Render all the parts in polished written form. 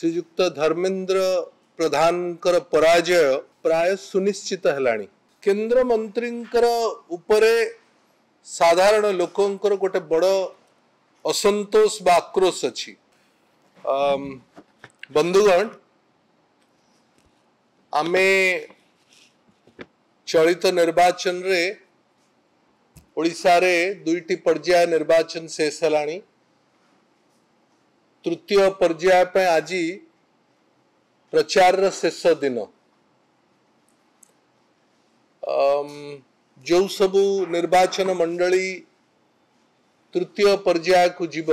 श्रीजुक्त धर्मेंद्र प्रधानकर पराजय प्राय सुनिश्चित हेलाणी। केंद्र मंत्रींकर उपरे साधारण लोकंकर गोटे बड़ असंतोष बा आक्रोश अछि। बंधुगण, आमे चलित निर्वाचन रे ओडिशा रे दुईटी पर्याय निर्वाचन शेष हेलाणी। तृतीय पर्याय पे आज प्रचार शेष दिन। जो सबू निर्वाचन मंडली तृतीय पर्याय को जीव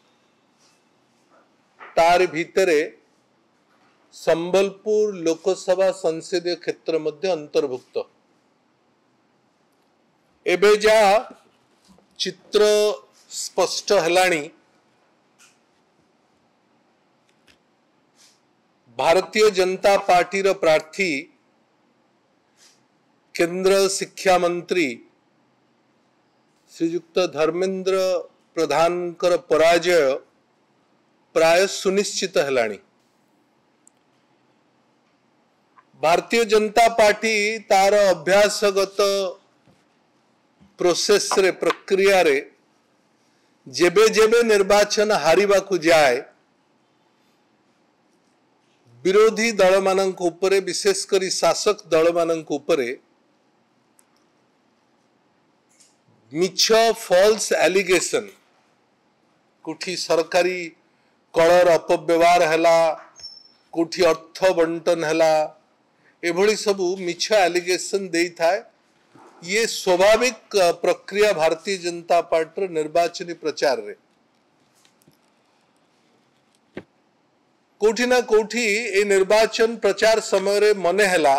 तार भितरे संबलपुर लोकसभा संसदीय क्षेत्र मध्य अंतर्भुक्त। एबे जा चित्र स्पष्ट हेलाणी, भारतीय जनता पार्टी रो प्रार्थी केंद्र शिक्षा मंत्री श्रीजुक्त धर्मेंद्र प्रधानकर पराजय प्राय सुनिश्चित हेलाणी। भारतीय जनता पार्टी तार अभ्यासगत प्रोसेस रे प्रक्रिया रे जेबे जेबे निर्वाचन हारिबा को जाए विरोधी दल मानक उपरे, विशेषकर शासक दल मानक उपरे मिछ फॉल्स एलिगेशन, कोठी सरकारी कलर अपव्यवहार हैला, कोठी अर्थ बंटन हैला, एभली सबू मिछ एलिगेशन देई थाए। ये स्वाभाविक प्रक्रिया भारतीय जनता पार्टी निर्वाचनी प्रचार रे। कोठी ना कोठी ए निर्वाचन प्रचार समय रे मने हैला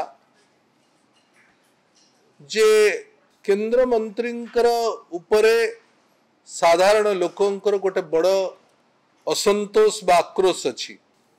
जे केंद्र मंत्रींकर उपरे साधारण लोकंकर गोटे बड़ असंतोष बा आक्रोश अछि।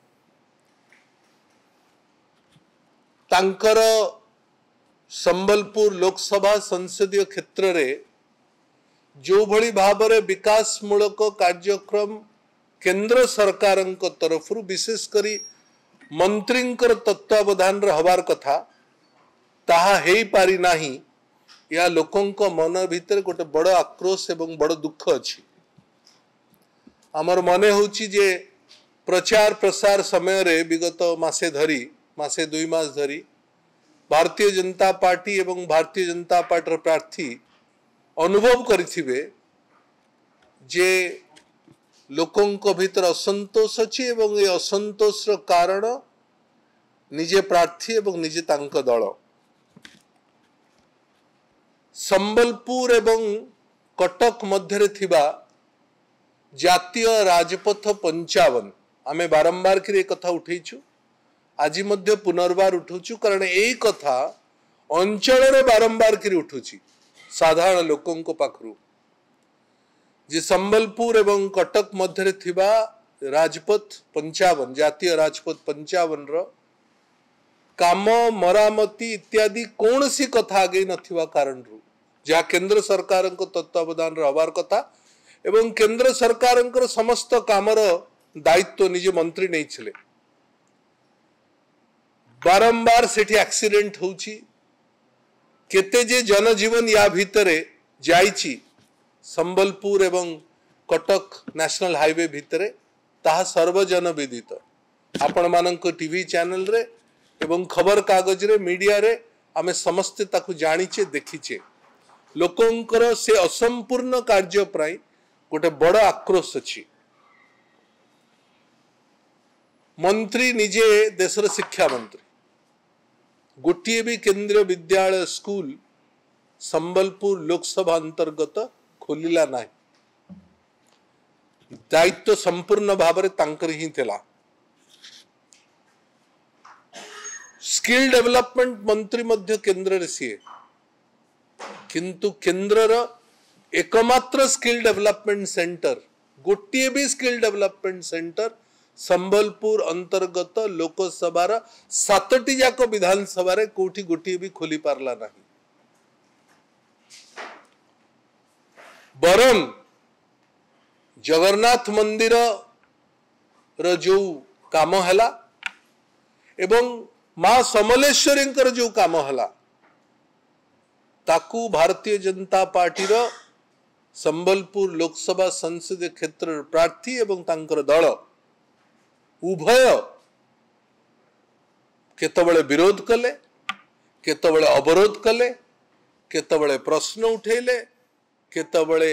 तांकर संबलपुर लोकसभा संसदीय क्षेत्र रे जो भली भाबरे विकास मूलक कार्यक्रम केंद्र सरकार तरफ विशेष करी मंत्रींकर तत्वावधान रे हबार कथा ताहा हेई पारी नाही। या लोकंक मन भीतर गोटे बड़ आक्रोश एवं बड़ दुख अछि। आमर मने होची जे प्रचार प्रसार समय रे विगत मासे दुई मास धरी भारतीय जनता पार्टी एवं भारतीय जनता पार्टी प्रार्थी अनुभव करिथिबे जे लोकंक भीतर असंतोष अछि एवं ये असंतोष रो कारण निजे प्रार्थी एवं निजे तांक दल। संबलपुर एवं कटक मध्य थिबा जातीय राजपथ 55 आमे बारंबार कि कथा उठेचु, आज मध्य पुनर्बार उठुचु, कारण यही कथा अंचल रे बारंबार कि उठुची साधारण लोकों को पाखरु जे संबलपुर एवं कटक मध्य थिबा राजपथ 55 जातीय राजपथ 55 रो काम मरामती इत्यादि कौन सी कथा आगे नथिबा कारण रु जहाँ केंद्र सरकार को तत्वावधान हबार कथा एवं केंद्र सरकार समस्त कामर दायित्व निजे मंत्री नहीं छिले। बारंबार सेठी एक्सीडेंट होउची, केते जे जनजीवन या भितरे जाइची संबलपुर एवं कटक नेशनल हाईवे भितरे ताहा सर्वजन विदित। आपण मानक टीवी चैनल रे एवं खबर कागज रे मीडिया रे आमे समस्त ताकू जानिचे देखिचे। लोकंकर से असंपूर्ण कार्य प्राय गोटे बड़ आक्रोश अछि। मंत्री निजे देशर शिक्षा मंत्री, गोटे भी केंद्रीय विद्यालय स्कूल संबलपुर लोकसभा अंतर्गत खोलिला नाही। दायित्व संपूर्ण भाव में तांकर ही थिला। स्किल डेवलपमेंट मंत्री मध्य केंद्र रे सीए, किंतु केंद्र एकमात्र स्किल डेवलपमेंट सेंटर, गोटे भी स्किल डेवलपमेंट सेंटर संबलपुर अंतर्गत लोकसभा 7टी जाक विधानसभा रे कोठी गोटे भी खोली पारला नहीं। बरं जगन्नाथ मंदिर रो जो काम हैला एवं मां समलेश्वरी जो काम हैला ताकू भारतीय जनता पार्टी रो संबलपुर लोकसभा संसदीय क्षेत्र प्रार्थी एवं तांकर दल उभय केतबळे विरोध कले, केतबळे अवरोध कले, केतबळे प्रश्न उठेले, केतबळे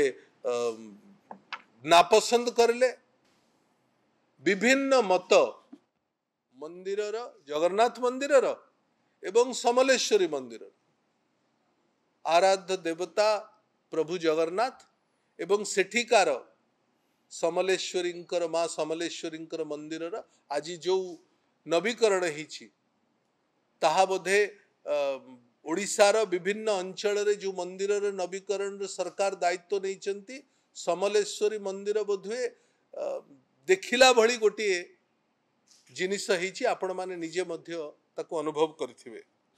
नापसंद करले। विभिन्न मत मंदिरर जगन्नाथ मंदिरर एवं समलेश्वरी मंदिर आराध्य देवता प्रभु जगन्नाथ एवं सेठिकार समलेश्वरींकर मां समलेश्वरींकर मंदिरर आज जो नवीकरण हिची ताहा बोधे ओडिशार विभिन्न अंचल रे जो मंदिरर नवीकरण सरकार दायित्व नहीं समलेश्वरी मंदिर बोधे देखिला भली गोटे जिनिस हिची आपण माने निजे मध्य ताको अनुभव करथिबे।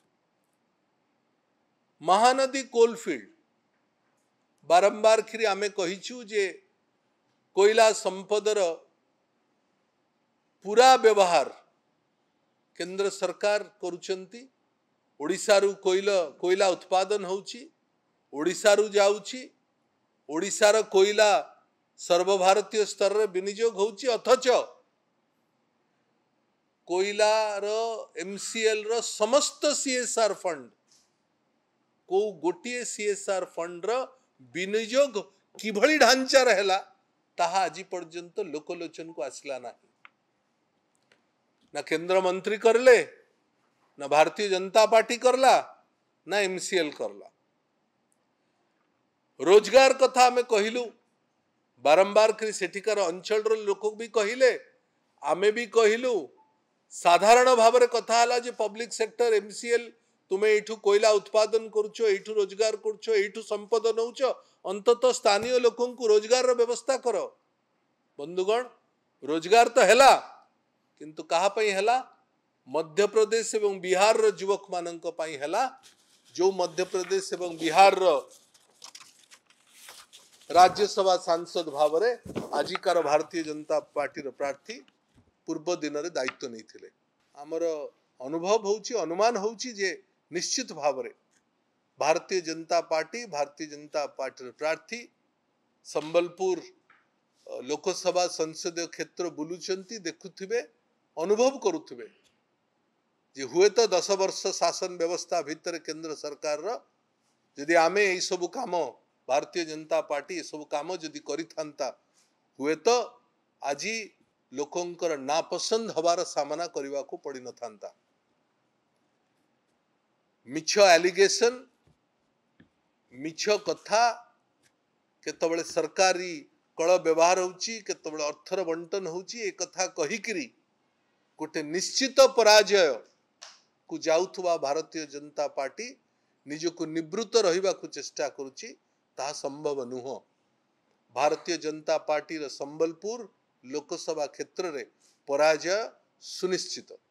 महानदी कोलफिल्ड बारंबार खिरी आमे कहिछु जे कोयला संपदर पूरा व्यवहार केंद्र सरकार करुचंती। ओडिशारू कोयला उत्पादन होउची, ओडिशारू जाउची, ओडिशार कोयला सर्वभारतीय स्तर रे विनियोग होउची, अथच कोयलार एमसीएल रो समस्त सीएसआर फंड को गोटे सीएसआर फंड रो विनियोग किभली ढांचा रहला ताहा आज पर्यंत लोकलोचन को आसला ना। ना केंद्र मंत्री करले, ना भारतीय जनता पार्टी करला, ना एमसीएल करला। रोजगार कथा आमे कहिलु बारंबार करी सेठिकार अंचल रो लोक भी कहिले, आमे भी कहिलु। साधारण भाव रे कथा हला जे पब्लिक सेक्टर एमसीएल तुमे एठू कोयला उत्पादन करूछो, एठू रोजगार करूछो, एठू संपद नउछो, अंततः स्थानीय लोकन को रोजगार रो व्यवस्था करो। बंधुगण रोजगार तो हैला किंतु कहा पई हैला? मध्य प्रदेश एवं बिहार रो युवक मानक पई हैला जो मध्य प्रदेश एवं बिहार रो राज्यसभा सांसद भाव रे आजिकार भारतीय जनता पार्टी रो प्रार्थी पूर्व दिन रे दायित्व नहीं थिले। हमर अनुभव होउची, अनुमान होउची जे निश्चित भाव रे भारतीय जनता पार्टी रो प्रार्थी संबलपुर लोकसभा संसदीय क्षेत्र बुलुचंती, देखुथिबे, अनुभव करुथिबे जे हुए तो 10 वर्ष शासन व्यवस्था भीतर केंद्र सरकार रो यदि आमे ए सब काम भारतीय जनता पार्टी ए सब काम यदि करि थांता हुए तो आज लोकंकर नापसंद हबार सामना करने को पड़ी न थांता। मिछ एलिगेशन, मिछ कथा, केतबळे सरकारी कल व्यवहार होउची, केतबळे अर्थर बंटन होउची, ए कथा कहिकरी गोटे निश्चित पराजय को जाउथुवा भारतीय जनता पार्टी निजको निवृत्त रहिबा को चेष्टा करुची, ताहा संभव नुह। भारतीय जनता पार्टी रो संबलपुर लोकसभा क्षेत्र रे पराजय सुनिश्चित।